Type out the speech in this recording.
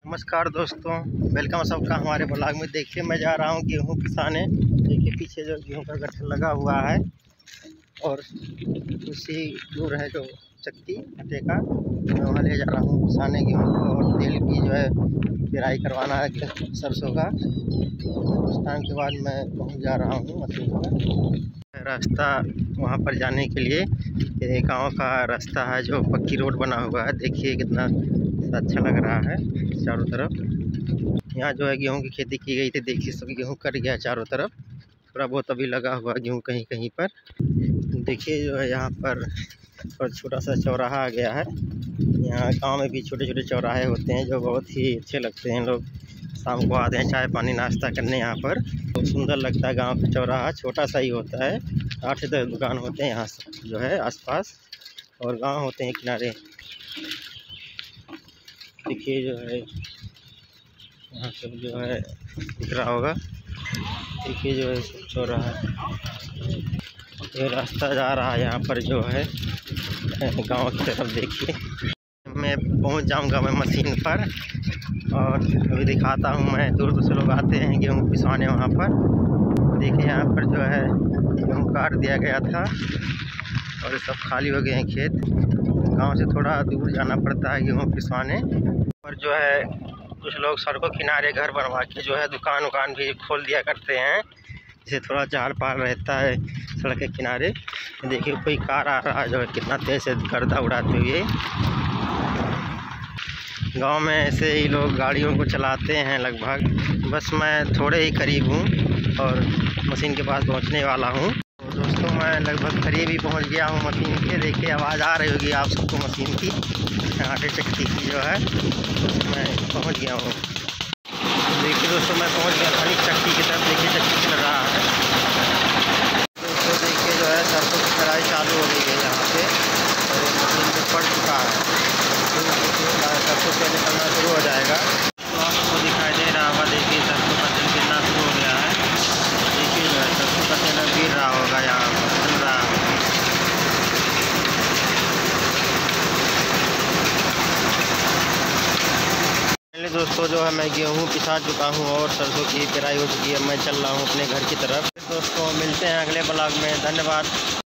नमस्कार दोस्तों, वेलकम सबका हमारे ब्लॉग में। देखिए मैं जा रहा हूँ गेहूँ पिसाने। देखिए पीछे जो गेहूँ का गट्ठर लगा हुआ है और उसी दूर है जो चक्की आटे का, मैं वहाँ ले जा रहा हूँ पिसाने गेहूँ को। और तेल की जो है पेराई करवाना है सरसों का। उस टाइम के बाद मैं पहुँच जा रहा हूँ मशीन पर। रास्ता वहाँ पर जाने के लिए ये गांव का रास्ता है जो पक्की रोड बना हुआ है। देखिए कितना अच्छा लग रहा है चारों तरफ। यहाँ जो है गेहूं की खेती की गई थी। देखिए सब गेहूं कट गया चारों तरफ, थोड़ा बहुत अभी लगा हुआ गेहूं कहीं कहीं पर। देखिए जो है यहाँ पर और छोटा सा चौराहा आ गया है। यहाँ गांव में भी छोटे छोटे चौराहे होते हैं जो बहुत ही अच्छे लगते हैं। लोग शाम को आते हैं चाय पानी नाश्ता करने यहाँ पर, तो सुंदर लगता है। गांव का चौराहा छोटा सा ही होता है, 8 से 10 दुकान होते हैं यहाँ जो है आसपास, और गांव होते हैं किनारे। देखिए जो है यहाँ सब जो है दिख रहा होगा। देखिए जो है सब चौराहा, ये रास्ता जा रहा है यहाँ पर जो है गांव की तरफ। देखिए मैं पहुंच जाऊंगा मैं मशीन पर और अभी दिखाता हूं। मैं दूर दूर से लोग आते हैं गेहूं पिसवाने वहाँ पर। देखिए यहाँ पर जो है गेहूं काट दिया गया था और सब खाली हो गए हैं खेत। गांव से थोड़ा दूर जाना पड़ता है गेहूं पिसवाने पर। जो है कुछ लोग सड़कों किनारे घर बनवा के जो है दुकान उकान भी खोल दिया करते हैं, जिसे थोड़ा चार पार रहता है सड़क के किनारे। देखिए कोई कार आ रहा है जो है कितना तेज से गर्दा उड़ाते हुए। गांव में ऐसे ही लोग गाड़ियों को चलाते हैं लगभग। बस मैं थोड़े ही करीब हूँ और मशीन के पास पहुँचने वाला हूँ। तो दोस्तों मैं लगभग करीब ही पहुँच गया हूँ मशीन के। देखिए आवाज़ आ रही होगी आप सबको मशीन की, आटे चक्की की जो है। मैं पहुँच गया हूँ। देखिए दोस्तों मैं पहुँच गया था चक्की की तरफ। देखिए चक्की चल रहा है दोस्तों। देखिए जो है सरसों की पेराई चालू हो गई है यहाँ पे और मशीन पे पड़ चुका है। सरसों तेल निकलना शुरू हो जाएगा तो आपको दिखाई दे रहा होगा। देखिए सरसों का तेल गिरना शुरू हो गया है। देखिए जो है सरसों का तेल गिर रहा होगा, यहाँ पर चल रहा है। दोस्तों जो है मैं गेहूं पिसा चुका हूं और सरसों की पेराई हो चुकी है। मैं चल रहा हूं अपने घर की तरफ। दोस्तों मिलते हैं अगले ब्लॉग में। धन्यवाद।